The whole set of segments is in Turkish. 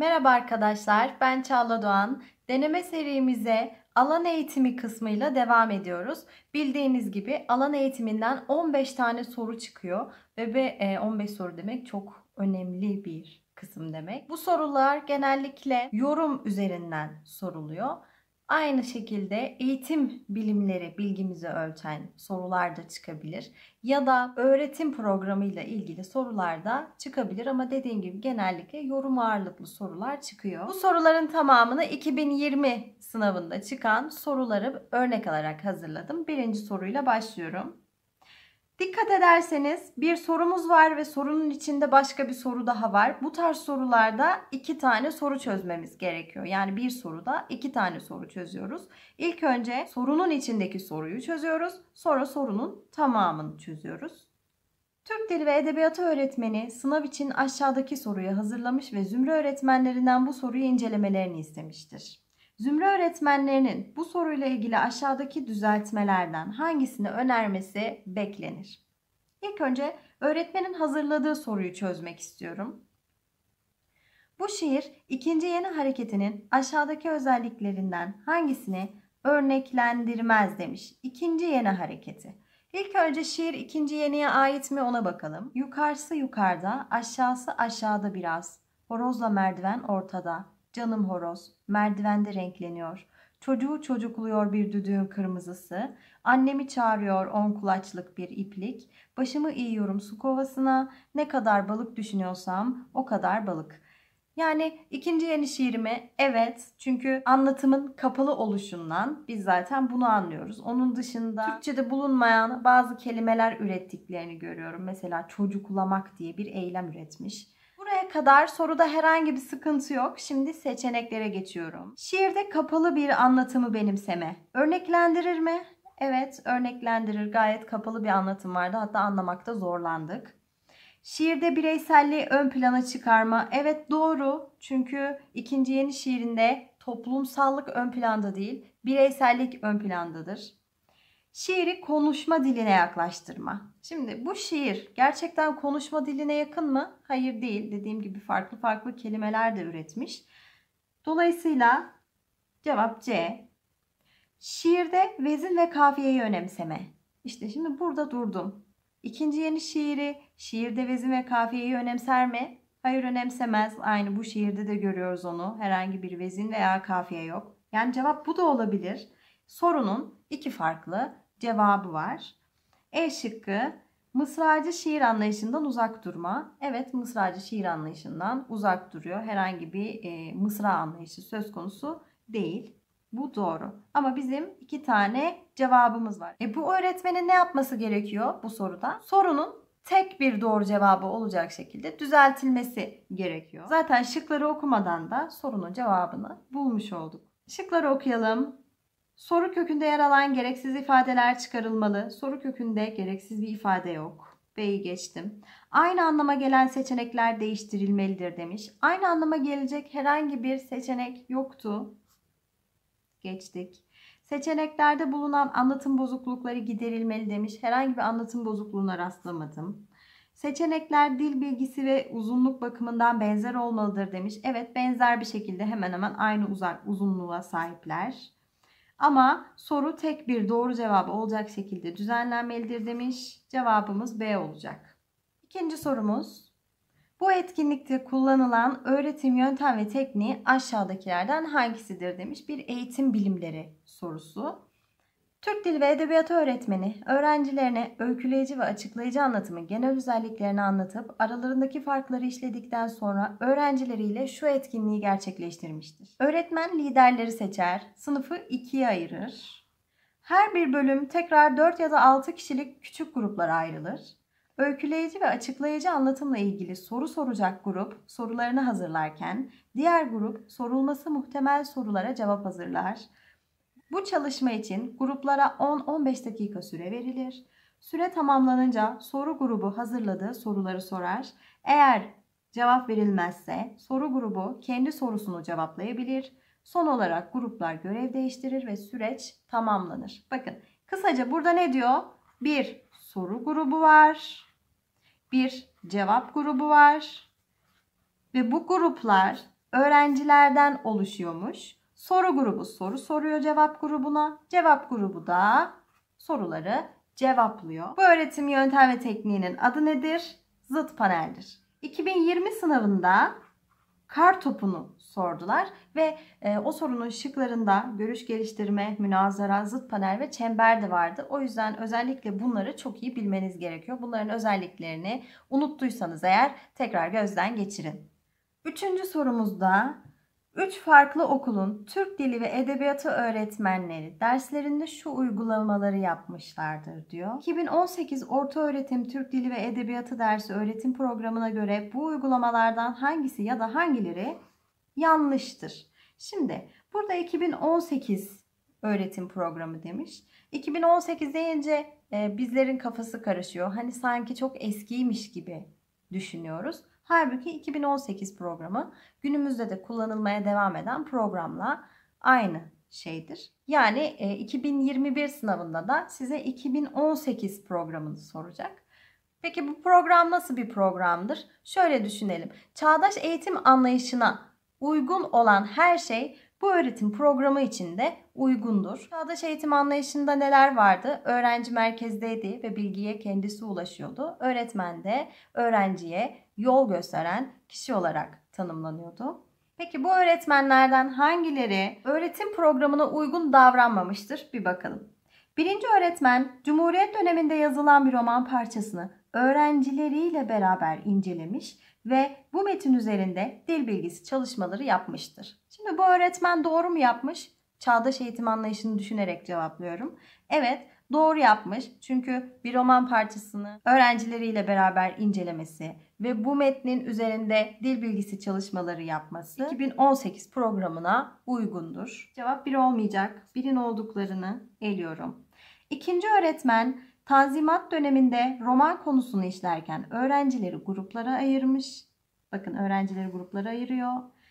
Merhaba arkadaşlar, ben Çağla Doğan. Deneme serimize alan eğitimi kısmıyla devam ediyoruz. Bildiğiniz gibi alan eğitiminden 15 tane soru çıkıyor ve 15 soru demek çok önemli bir kısım demek. Bu sorular genellikle yorum üzerinden soruluyor. Aynı şekilde eğitim bilimleri bilgimizi ölçen sorular da çıkabilir. Ya da öğretim programıyla ilgili sorular da çıkabilir ama dediğim gibi genellikle yorum ağırlıklı sorular çıkıyor. Bu soruların tamamını 2020 sınavında çıkan soruları örnek alarak hazırladım. Birinci soruyla başlıyorum. Dikkat ederseniz bir sorumuz var ve sorunun içinde başka bir soru daha var. Bu tarz sorularda 2 tane soru çözmemiz gerekiyor. Yani bir soruda 2 tane soru çözüyoruz. İlk önce sorunun içindeki soruyu çözüyoruz. Sonra sorunun tamamını çözüyoruz. Türk Dili ve Edebiyatı öğretmeni sınav için aşağıdaki soruyu hazırlamış ve zümre öğretmenlerinden bu soruyu incelemelerini istemiştir. Zümre öğretmenlerinin bu soruyla ilgili aşağıdaki düzeltmelerden hangisini önermesi beklenir? İlk önce öğretmenin hazırladığı soruyu çözmek istiyorum. Bu şiir ikinci yeni hareketinin aşağıdaki özelliklerinden hangisini örneklendirmez demiş. İkinci yeni hareketi. İlk önce şiir ikinci yeniye ait mi ona bakalım. Yukarısı yukarıda, aşağısı aşağıda biraz. Horozla merdiven ortada. Canım horoz, merdivende renkleniyor. Çocuğu çocukluyor bir düdüğün kırmızısı. Annemi çağırıyor 10 kulaçlık bir iplik. Başımı eğiyorum su kovasına. Ne kadar balık düşünüyorsam o kadar balık. Yani ikinci yeni şiirimi evet, çünkü anlatımın kapalı oluşundan biz zaten bunu anlıyoruz. Onun dışında Türkçe'de bulunmayan bazı kelimeler ürettiklerini görüyorum. Mesela çocuklamak diye bir eylem üretmiş. Buraya kadar soruda herhangi bir sıkıntı yok. Şimdi seçeneklere geçiyorum. Şiirde kapalı bir anlatımı benimseme. Örneklendirir mi? Evet, örneklendirir. Gayet kapalı bir anlatım vardı. Hatta anlamakta zorlandık. Şiirde bireyselliği ön plana çıkarma. Evet, doğru. Çünkü ikinci yeni şiirinde toplumsallık ön planda değil, bireysellik ön plandadır. Şiiri konuşma diline yaklaştırma. Şimdi bu şiir gerçekten konuşma diline yakın mı? Hayır, değil. Dediğim gibi farklı farklı kelimeler de üretmiş. Dolayısıyla cevap C. Şiirde vezin ve kafiyeyi önemseme. İşte şimdi burada durdum. İkinci yeni şiirde vezin ve kafiyeyi önemser mi? Hayır, önemsemez. Aynı bu şiirde de görüyoruz onu. Herhangi bir vezin veya kafiye yok. Yani cevap bu da olabilir. Sorunun iki farklı cevabı var. E şıkkı, mısracı şiir anlayışından uzak durma. Evet, mısracı şiir anlayışından uzak duruyor. Herhangi bir mısra anlayışı söz konusu değil. Bu doğru. Ama bizim 2 tane cevabımız var. Bu öğretmenin ne yapması gerekiyor bu soruda? Sorunun tek bir doğru cevabı olacak şekilde düzeltilmesi gerekiyor. Zaten şıkları okumadan da sorunun cevabını bulmuş olduk. Şıkları okuyalım. Soru kökünde yer alan gereksiz ifadeler çıkarılmalı. Soru kökünde gereksiz bir ifade yok. B'yi geçtim. Aynı anlama gelen seçenekler değiştirilmelidir demiş. Aynı anlama gelecek herhangi bir seçenek yoktu. Geçtik. Seçeneklerde bulunan anlatım bozuklukları giderilmeli demiş. Herhangi bir anlatım bozukluğuna rastlamadım. Seçenekler dil bilgisi ve uzunluk bakımından benzer olmalıdır demiş. Evet, benzer bir şekilde hemen hemen aynı uzunluğa sahipler. Ama soru tek bir doğru cevabı olacak şekilde düzenlenmelidir demiş. Cevabımız B olacak. İkinci sorumuz. Bu etkinlikte kullanılan öğretim yöntem ve tekniği aşağıdakilerden hangisidir demiş. Bir eğitim bilimleri sorusu. Türk Dili ve Edebiyatı öğretmeni öğrencilerine öyküleyici ve açıklayıcı anlatımın genel özelliklerini anlatıp aralarındaki farkları işledikten sonra öğrencileriyle şu etkinliği gerçekleştirmiştir. Öğretmen liderleri seçer, sınıfı ikiye ayırır. Her bir bölüm tekrar 4 ya da 6 kişilik küçük gruplara ayrılır. Öyküleyici ve açıklayıcı anlatımla ilgili soru soracak grup sorularını hazırlarken diğer grup sorulması muhtemel sorulara cevap hazırlar. Bu çalışma için gruplara 10-15 dakika süre verilir. Süre tamamlanınca soru grubu hazırladığı soruları sorar. Eğer cevap verilmezse soru grubu kendi sorusunu cevaplayabilir. Son olarak gruplar görev değiştirir ve süreç tamamlanır. Bakın, kısaca burada ne diyor? Bir soru grubu var. Bir cevap grubu var. Ve bu gruplar öğrencilerden oluşuyormuş. Soru grubu soru soruyor cevap grubuna. Cevap grubu da soruları cevaplıyor. Bu öğretim yöntem ve tekniğinin adı nedir? Zıt paneldir. 2020 sınavında kar topunu sordular ve o sorunun şıklarında görüş geliştirme, münazara, zıt panel ve çember de vardı. O yüzden özellikle bunları çok iyi bilmeniz gerekiyor. Bunların özelliklerini unuttuysanız eğer tekrar gözden geçirin. Üçüncü sorumuzda 3 farklı okulun Türk Dili ve Edebiyatı öğretmenleri derslerinde şu uygulamaları yapmışlardır diyor. 2018 Ortaöğretim Türk Dili ve Edebiyatı dersi öğretim programına göre bu uygulamalardan hangisi ya da hangileri yanlıştır? Şimdi burada 2018 öğretim programı demiş. 2018 deyince bizlerin kafası karışıyor. Hani sanki çok eskiymiş gibi düşünüyoruz. Halbuki 2018 programı günümüzde de kullanılmaya devam eden programla aynı şeydir. Yani 2021 sınavında da size 2018 programını soracak. Peki bu program nasıl bir programdır? Şöyle düşünelim. Çağdaş eğitim anlayışına uygun olan her şey bu öğretim programı içinde uygundur. Çağdaş eğitim anlayışında neler vardı? Öğrenci merkezdeydi ve bilgiye kendisi ulaşıyordu. Öğretmen de öğrenciye yol gösteren kişi olarak tanımlanıyordu. Peki bu öğretmenlerden hangileri öğretim programına uygun davranmamıştır? Bir bakalım. Birinci öğretmen Cumhuriyet döneminde yazılan bir roman parçasını öğrencileriyle beraber incelemiş ve bu metin üzerinde dil bilgisi çalışmaları yapmıştır. Şimdi bu öğretmen doğru mu yapmış? Çağdaş eğitim anlayışını düşünerek cevaplıyorum. Evet, doğru yapmış. Çünkü bir roman parçasını öğrencileriyle beraber incelemesi ve bu metnin üzerinde dil bilgisi çalışmaları yapması 2018 programına uygundur. Cevap 1 olmayacak. 1'in olduklarını eliyorum. İkinci öğretmen Tanzimat döneminde roman konusunu işlerken öğrencileri gruplara ayırmış. Bakın öğrencileri gruplara ayırıyor.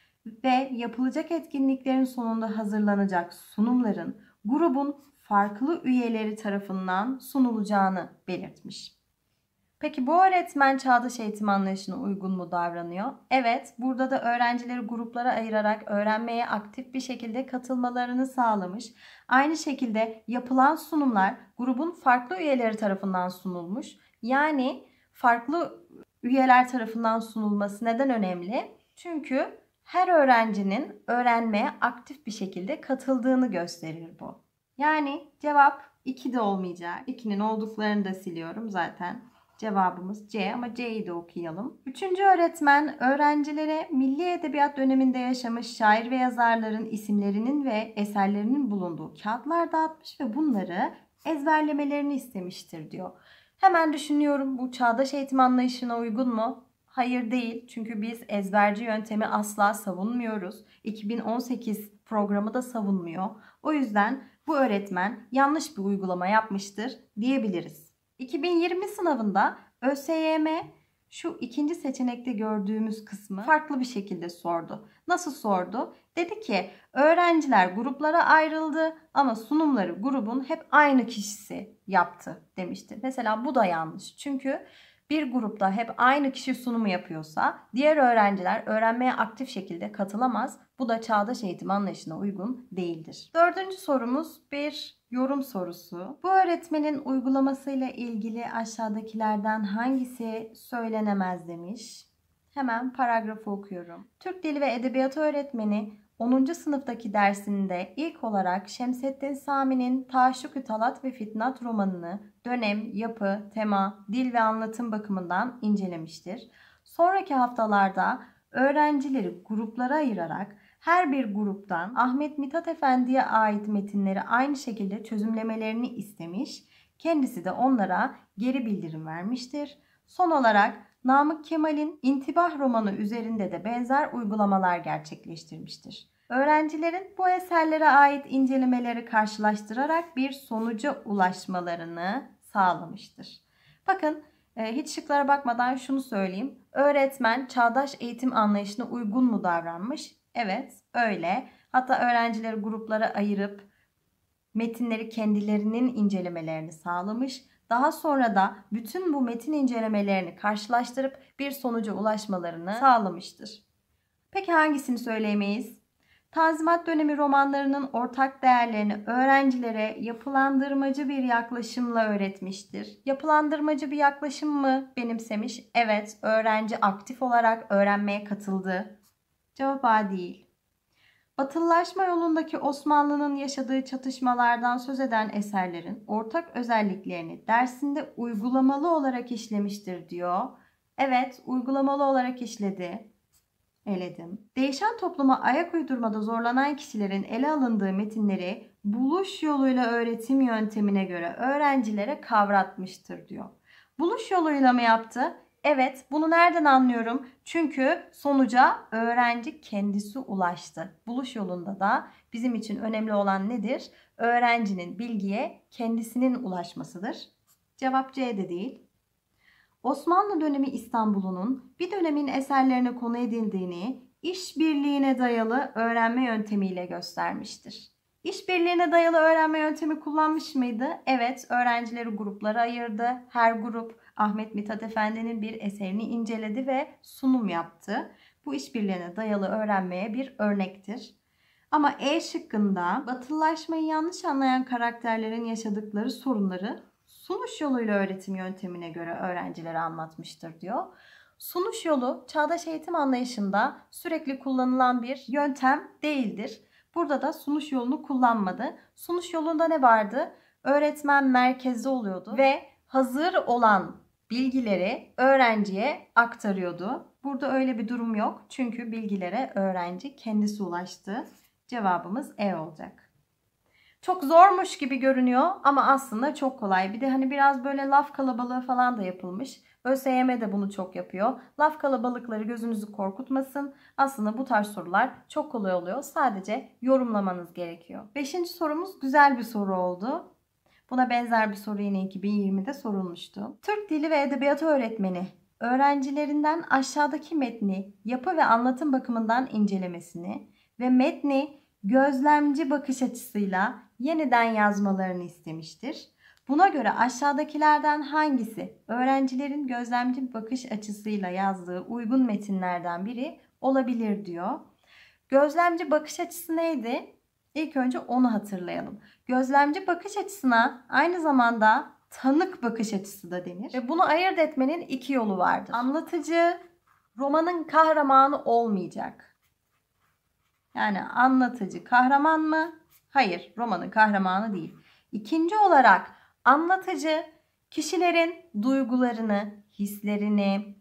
Ve yapılacak etkinliklerin sonunda hazırlanacak sunumların grubun farklı üyeleri tarafından sunulacağını belirtmiş. Peki bu öğretmen çağdaş eğitim anlayışına uygun mu davranıyor? Evet, burada da öğrencileri gruplara ayırarak öğrenmeye aktif bir şekilde katılmalarını sağlamış. Aynı şekilde yapılan sunumlar grubun farklı üyeleri tarafından sunulmuş. Yani farklı üyeler tarafından sunulması neden önemli? Çünkü her öğrencinin öğrenmeye aktif bir şekilde katıldığını gösterir bu. Yani cevap 2 de olmayacak. 2'nin olduklarını da siliyorum zaten. Cevabımız C ama C'yi de okuyalım. Üçüncü öğretmen öğrencilere milli edebiyat döneminde yaşamış şair ve yazarların isimlerinin ve eserlerinin bulunduğu kağıtlar dağıtmış ve bunları ezberlemelerini istemiştir diyor. Hemen düşünüyorum, bu çağdaş eğitim anlayışına uygun mu? Hayır değil. Çünkü biz ezberci yöntemi asla savunmuyoruz. 2018 programı da savunmuyor. O yüzden bu öğretmen yanlış bir uygulama yapmıştır diyebiliriz. 2020 sınavında ÖSYM şu ikinci seçenekte gördüğümüz kısmı farklı bir şekilde sordu. Nasıl sordu? Dedi ki öğrenciler gruplara ayrıldı ama sunumları grubun hep aynı kişisi yaptı demişti. Mesela bu da yanlış. Çünkü bir grupta hep aynı kişi sunumu yapıyorsa diğer öğrenciler öğrenmeye aktif şekilde katılamaz. Bu da çağdaş eğitim anlayışına uygun değildir. Dördüncü sorumuz bir yorum sorusu. Bu öğretmenin uygulamasıyla ilgili aşağıdakilerden hangisi söylenemez demiş. Hemen paragrafı okuyorum. Türk Dili ve Edebiyatı öğretmeni 10. sınıftaki dersinde ilk olarak Şemsettin Sami'nin Taşşuk-ü Talat ve Fitnat romanını dönem, yapı, tema, dil ve anlatım bakımından incelemiştir. Sonraki haftalarda öğrencileri gruplara ayırarak her bir gruptan Ahmet Mithat Efendi'ye ait metinleri aynı şekilde çözümlemelerini istemiş. Kendisi de onlara geri bildirim vermiştir. Son olarak Namık Kemal'in İntibah romanı üzerinde de benzer uygulamalar gerçekleştirmiştir. Öğrencilerin bu eserlere ait incelemeleri karşılaştırarak bir sonuca ulaşmalarını sağlamıştır. Bakın hiç şıklara bakmadan şunu söyleyeyim. Öğretmen çağdaş eğitim anlayışına uygun mu davranmış? Evet, öyle. Hatta öğrencileri gruplara ayırıp metinleri kendilerinin incelemelerini sağlamış. Daha sonra da bütün bu metin incelemelerini karşılaştırıp bir sonuca ulaşmalarını sağlamıştır. Peki hangisini söyleyemeyiz? Tanzimat dönemi romanlarının ortak değerlerini öğrencilere yapılandırmacı bir yaklaşımla öğretmiştir. Yapılandırmacı bir yaklaşım mı benimsemiş? Evet, öğrenci aktif olarak öğrenmeye katıldı. Cevap A değil. Batılılaşma yolundaki Osmanlı'nın yaşadığı çatışmalardan söz eden eserlerin ortak özelliklerini dersinde uygulamalı olarak işlemiştir diyor. Evet, uygulamalı olarak işledi. Eledim. Değişen topluma ayak uydurmada zorlanan kişilerin ele alındığı metinleri buluş yoluyla öğretim yöntemine göre öğrencilere kavratmıştır diyor. Buluş yoluyla mı yaptı? Evet, bunu nereden anlıyorum? Çünkü sonuca öğrenci kendisi ulaştı. Buluş yolunda da bizim için önemli olan nedir? Öğrencinin bilgiye kendisinin ulaşmasıdır. Cevap C de değil. Osmanlı dönemi İstanbul'unun bir dönemin eserlerine konu edildiğini işbirliğine dayalı öğrenme yöntemiyle göstermiştir. İşbirliğine dayalı öğrenme yöntemi kullanmış mıydı? Evet, öğrencileri gruplara ayırdı. Her grup Ahmet Mithat Efendi'nin bir eserini inceledi ve sunum yaptı. Bu işbirliğine dayalı öğrenmeye bir örnektir. Ama E şıkkında batılılaşmayı yanlış anlayan karakterlerin yaşadıkları sorunları sunuş yoluyla öğretim yöntemine göre öğrencilere anlatmıştır diyor. Sunuş yolu çağdaş eğitim anlayışında sürekli kullanılan bir yöntem değildir. Burada da sunuş yolunu kullanmadı. Sunuş yolunda ne vardı? Öğretmen merkezde oluyordu ve hazır olan bilgileri öğrenciye aktarıyordu. Burada öyle bir durum yok. Çünkü bilgilere öğrenci kendisi ulaştı. Cevabımız E olacak. Çok zormuş gibi görünüyor ama aslında çok kolay. Bir de hani biraz böyle laf kalabalığı falan da yapılmış. ÖSYM de bunu çok yapıyor. Laf kalabalıkları gözünüzü korkutmasın. Aslında bu tarz sorular çok kolay oluyor. Sadece yorumlamanız gerekiyor. 5. sorumuz güzel bir soru oldu. Buna benzer bir soru yine 2020'de sorulmuştu. Türk Dili ve Edebiyatı öğretmeni öğrencilerinden aşağıdaki metni yapı ve anlatım bakımından incelemesini ve metni gözlemci bakış açısıyla yeniden yazmalarını istemiştir. Buna göre aşağıdakilerden hangisi öğrencilerin gözlemci bakış açısıyla yazdığı uygun metinlerden biri olabilir diyor. Gözlemci bakış açısı neydi? İlk önce onu hatırlayalım. Gözlemci bakış açısına aynı zamanda tanık bakış açısı da denir. Ve bunu ayırt etmenin iki yolu vardır. Anlatıcı romanın kahramanı olmayacak. Yani anlatıcı kahraman mı? Hayır, romanın kahramanı değil. İkinci olarak anlatıcı kişilerin duygularını, hislerini,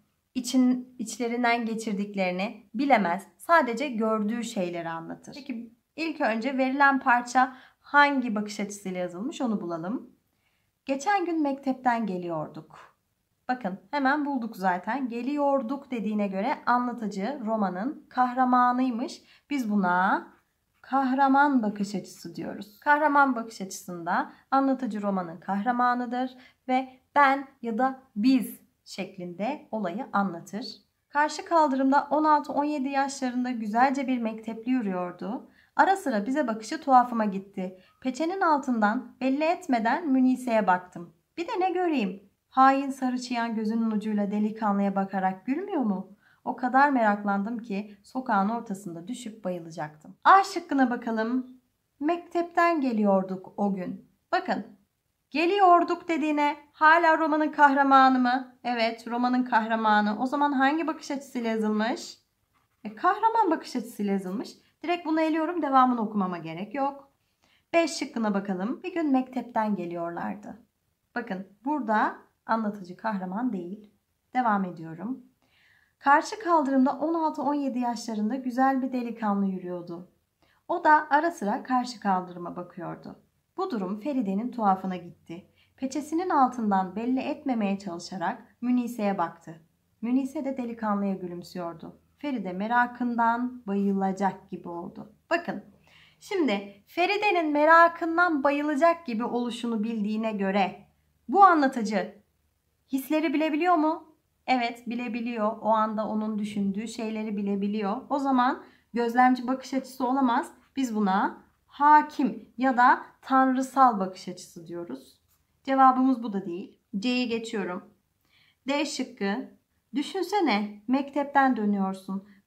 içlerinden geçirdiklerini bilemez. Sadece gördüğü şeyleri anlatır. Peki ilk önce verilen parça hangi bakış açısıyla yazılmış onu bulalım. Geçen gün mektepten geliyorduk. Bakın hemen bulduk zaten. Geliyorduk dediğine göre anlatıcı romanın kahramanıymış. Biz buna kahraman bakış açısı diyoruz. Kahraman bakış açısında anlatıcı romanın kahramanıdır ve ben ya da biz şeklinde olayı anlatır. Karşı kaldırımda 16-17 yaşlarında güzelce bir mektepli yürüyordu. Ara sıra bize bakışı tuhafıma gitti. Peçenin altından belli etmeden Münise'ye baktım. Bir de ne göreyim? Hain sarı çıyan gözünün ucuyla delikanlıya bakarak gülmüyor mu? O kadar meraklandım ki sokağın ortasında düşüp bayılacaktım. A şıkkına bakalım. Mektepten geliyorduk o gün. Bakın, geliyorduk dediğine hala romanın kahramanı mı? Evet, romanın kahramanı. O zaman hangi bakış açısıyla yazılmış? Kahraman bakış açısıyla yazılmış. Direkt bunu eliyorum. Devamını okumama gerek yok. B şıkkına bakalım. Bir gün mektepten geliyorlardı. Bakın burada anlatıcı kahraman değil. Devam ediyorum. Karşı kaldırımda 16-17 yaşlarında güzel bir delikanlı yürüyordu. O da ara sıra karşı kaldırıma bakıyordu. Bu durum Feride'nin tuhafına gitti. Peçesinin altından belli etmemeye çalışarak Münise'ye baktı. Münise de delikanlıya gülümsüyordu. Feride merakından bayılacak gibi oldu. Bakın, şimdi Feride'nin merakından bayılacak gibi oluşunu bildiğine göre bu anlatıcı hisleri bilebiliyor mu? Evet, bilebiliyor. O anda onun düşündüğü şeyleri bilebiliyor. O zaman gözlemci bakış açısı olamaz. Biz buna hakim ya da tanrısal bakış açısı diyoruz. Cevabımız bu da değil. C'yi geçiyorum. D şıkkı. Düşünsene, mektepten dönüyorsun.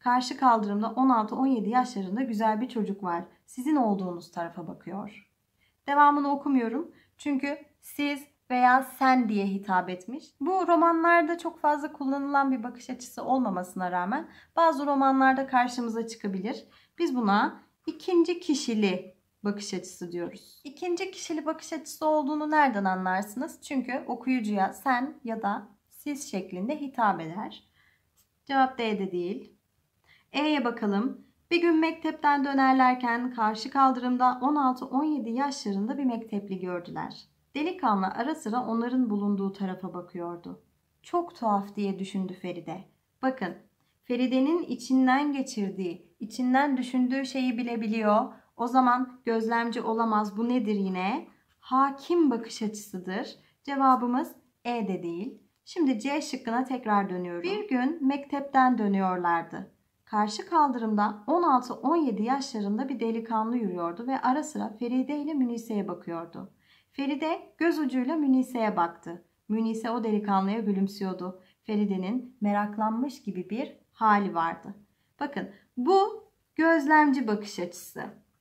Karşı kaldırımda 16-17 yaşlarında güzel bir çocuk var. Sizin olduğunuz tarafa bakıyor. Devamını okumuyorum. Çünkü siz veya sen diye hitap etmiş. Bu romanlarda çok fazla kullanılan bir bakış açısı olmamasına rağmen bazı romanlarda karşımıza çıkabilir. Biz buna ikinci kişili bakış açısı diyoruz. İkinci kişili bakış açısı olduğunu nereden anlarsınız? Çünkü okuyucuya sen ya da siz şeklinde hitap eder. Cevap D'de değil. E'ye bakalım. Bir gün mektepten dönerlerken karşı kaldırımda 16-17 yaşlarında bir mektepli gördüler. Delikanlı ara sıra onların bulunduğu tarafa bakıyordu. Çok tuhaf diye düşündü Feride. Bakın, Feride'nin içinden geçirdiği, içinden düşündüğü şeyi bilebiliyor. O zaman gözlemci olamaz. Bu nedir yine? Hakim bakış açısıdır. Cevabımız E'de değil. Şimdi C şıkkına tekrar dönüyorum. Bir gün mektepten dönüyorlardı. Karşı kaldırımda 16-17 yaşlarında bir delikanlı yürüyordu ve ara sıra Feride ile Münise'ye bakıyordu. Feride göz ucuyla Münise'ye baktı. Münise o delikanlıya gülümsüyordu. Feride'nin meraklanmış gibi bir hali vardı. Bakın, bu gözlemci bakış açısı.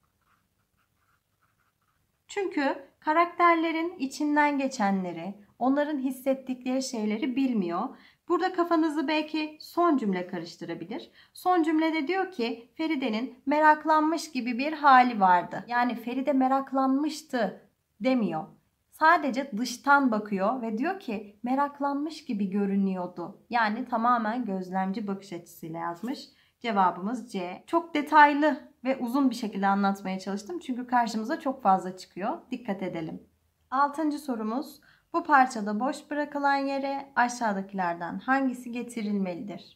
Çünkü karakterlerin içinden geçenleri, onların hissettikleri şeyleri bilmiyor. Burada kafanızı belki son cümle karıştırabilir. Son cümlede diyor ki Feride'nin meraklanmış gibi bir hali vardı. Yani Feride meraklanmıştı demiyor. Sadece dıştan bakıyor ve diyor ki meraklanmış gibi görünüyordu. Yani tamamen gözlemci bakış açısıyla yazmış. Cevabımız C. Çok detaylı ve uzun bir şekilde anlatmaya çalıştım. Çünkü karşımıza çok fazla çıkıyor. Dikkat edelim. 6. sorumuz. Bu parçada boş bırakılan yere aşağıdakilerden hangisi getirilmelidir?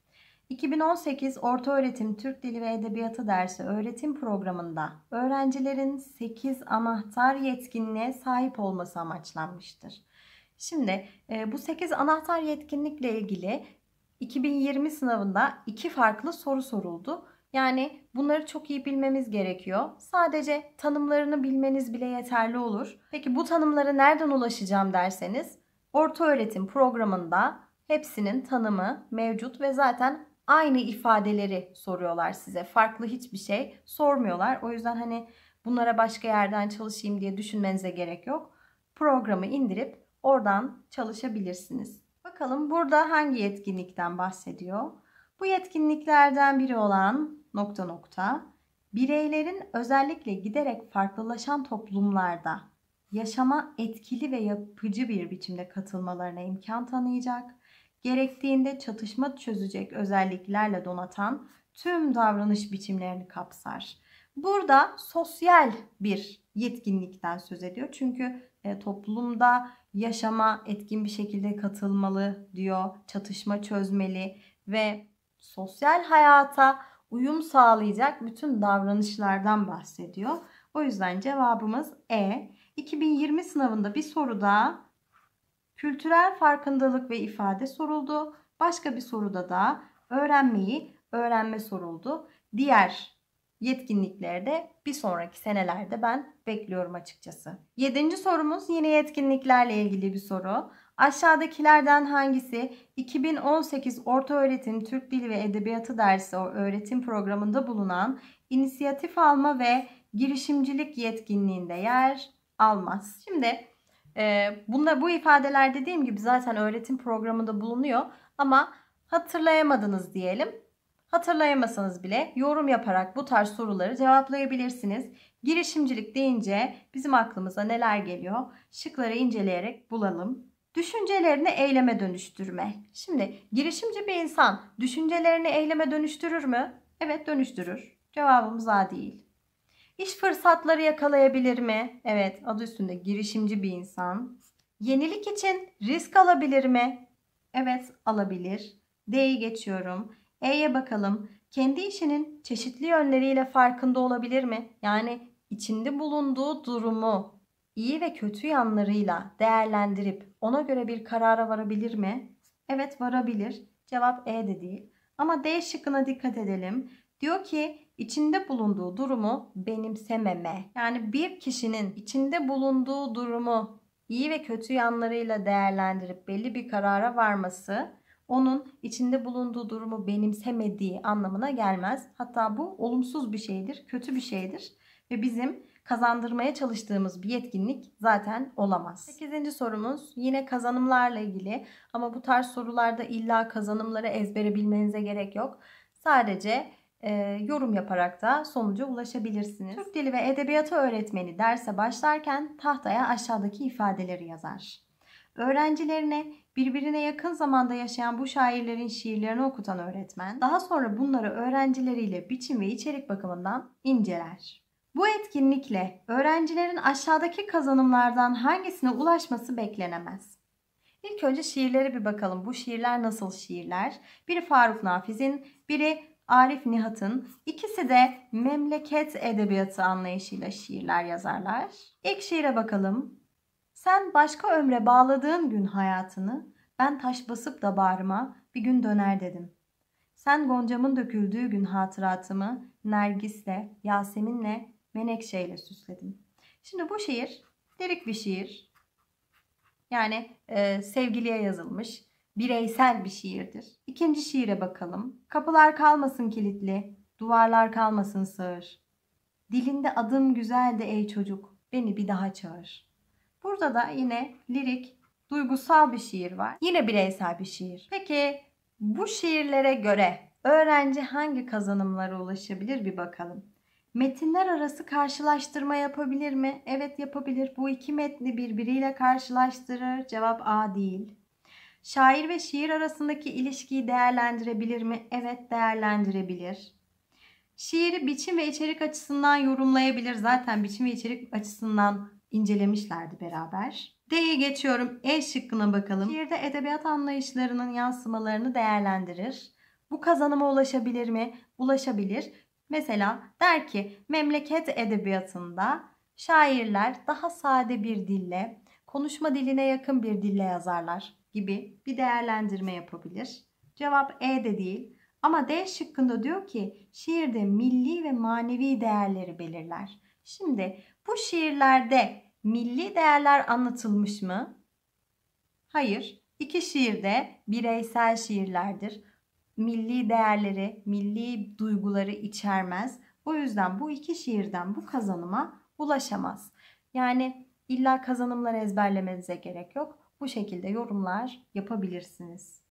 2018 Ortaöğretim Türk Dili ve Edebiyatı dersi öğretim programında öğrencilerin 8 anahtar yetkinliğe sahip olması amaçlanmıştır. Şimdi bu 8 anahtar yetkinlikle ilgili 2020 sınavında 2 farklı soru soruldu. Yani bunları çok iyi bilmemiz gerekiyor. Sadece tanımlarını bilmeniz bile yeterli olur. Peki bu tanımlara nereden ulaşacağım derseniz, ortaöğretim programında hepsinin tanımı mevcut ve zaten aynı ifadeleri soruyorlar size. Farklı hiçbir şey sormuyorlar. O yüzden hani bunlara başka yerden çalışayım diye düşünmenize gerek yok. Programı indirip oradan çalışabilirsiniz. Bakalım burada hangi yetkinlikten bahsediyor? Bu yetkinliklerden biri olan ... bireylerin özellikle giderek farklılaşan toplumlarda yaşama etkili ve yapıcı bir biçimde katılmalarına imkan tanıyacak, gerektiğinde çatışma çözecek özelliklerle donatan tüm davranış biçimlerini kapsar. Burada sosyal bir yetkinlikten söz ediyor. Çünkü toplumda yaşama etkin bir şekilde katılmalı diyor, çatışma çözmeli ve sosyal hayata uyum sağlayacak bütün davranışlardan bahsediyor. O yüzden cevabımız E. 2020 sınavında bir soruda kültürel farkındalık ve ifade soruldu. Başka bir soruda da öğrenme soruldu. Diğer yetkinliklerde bir sonraki senelerde ben bekliyorum açıkçası. 7. sorumuz yine yetkinliklerle ilgili bir soru. Aşağıdakilerden hangisi 2018 Ortaöğretim Türk Dili ve Edebiyatı dersi öğretim programında bulunan inisiyatif alma ve girişimcilik yetkinliğinde yer almaz? Şimdi bu ifadeler dediğim gibi zaten öğretim programında bulunuyor ama hatırlayamadınız diyelim. Hatırlayamasanız bile yorum yaparak bu tarz soruları cevaplayabilirsiniz. Girişimcilik deyince bizim aklımıza neler geliyor? Şıkları inceleyerek bulalım. Düşüncelerini eyleme dönüştürme. Şimdi girişimci bir insan düşüncelerini eyleme dönüştürür mü? Evet, dönüştürür. Cevabımız A değil. İş fırsatları yakalayabilir mi? Evet, adı üstünde girişimci bir insan. Yenilik için risk alabilir mi? Evet, alabilir. D'yi geçiyorum. E'ye bakalım. Kendi işinin çeşitli yönleriyle farkında olabilir mi? Yani içinde bulunduğu durumu iyi ve kötü yanlarıyla değerlendirip ona göre bir karara varabilir mi? Evet, varabilir. Cevap E de değil. Ama D şıkkına dikkat edelim. Diyor ki içinde bulunduğu durumu benimsememe. Yani bir kişinin içinde bulunduğu durumu iyi ve kötü yanlarıyla değerlendirip belli bir karara varması onun içinde bulunduğu durumu benimsemediği anlamına gelmez. Hatta bu olumsuz bir şeydir, kötü bir şeydir ve bizim kazandırmaya çalıştığımız bir yetkinlik zaten olamaz. 8. sorumuz yine kazanımlarla ilgili ama bu tarz sorularda illa kazanımları ezbere bilmenize gerek yok. Sadece yorum yaparak da sonuca ulaşabilirsiniz. Türk Dili ve Edebiyatı öğretmeni derse başlarken tahtaya aşağıdaki ifadeleri yazar. Öğrencilerine birbirine yakın zamanda yaşayan bu şairlerin şiirlerini okutan öğretmen, daha sonra bunları öğrencileriyle biçim ve içerik bakımından inceler. Bu etkinlikle öğrencilerin aşağıdaki kazanımlardan hangisine ulaşması beklenemez? İlk önce şiirlere bir bakalım. Bu şiirler nasıl şiirler? Biri Faruk Nafiz'in, biri Arif Nihat'ın. İkisi de memleket edebiyatı anlayışıyla şiirler yazarlar. İlk şiire bakalım. Sen başka ömre bağladığın gün hayatını, ben taş basıp da bağrıma bir gün döner dedim. Sen goncamın döküldüğü gün hatıratımı Nergis'le, Yasemin'le, Menekşe'yle süsledim. Şimdi bu şiir lirik bir şiir. Yani sevgiliye yazılmış bireysel bir şiirdir. İkinci şiire bakalım. Kapılar kalmasın kilitli, duvarlar kalmasın sığır. Dilinde adım güzeldi ey çocuk, beni bir daha çağır. Burada da yine lirik, duygusal bir şiir var. Yine bireysel bir şiir. Peki bu şiirlere göre öğrenci hangi kazanımlara ulaşabilir bir bakalım. Metinler arası karşılaştırma yapabilir mi? Evet, yapabilir. Bu iki metni birbiriyle karşılaştırır. Cevap A değil. Şair ve şiir arasındaki ilişkiyi değerlendirebilir mi? Evet, değerlendirebilir. Şiiri biçim ve içerik açısından yorumlayabilir. Zaten biçim ve içerik açısından incelemişlerdi beraber. D'ye geçiyorum. E şıkkına bakalım. Şiirde edebiyat anlayışlarının yansımalarını değerlendirir. Bu kazanıma ulaşabilir mi? Ulaşabilir. Mesela der ki memleket edebiyatında şairler daha sade bir dille, konuşma diline yakın bir dille yazarlar gibi bir değerlendirme yapabilir. Cevap E de değil. Ama D şıkkında diyor ki şiirde milli ve manevi değerleri belirler. Şimdi bu şiirlerde milli değerler anlatılmış mı? Hayır. İki şiir de bireysel şiirlerdir. Milli değerleri, milli duyguları içermez. O yüzden bu iki şiirden bu kazanıma ulaşamaz. Yani illa kazanımları ezberlemenize gerek yok. Bu şekilde yorumlar yapabilirsiniz.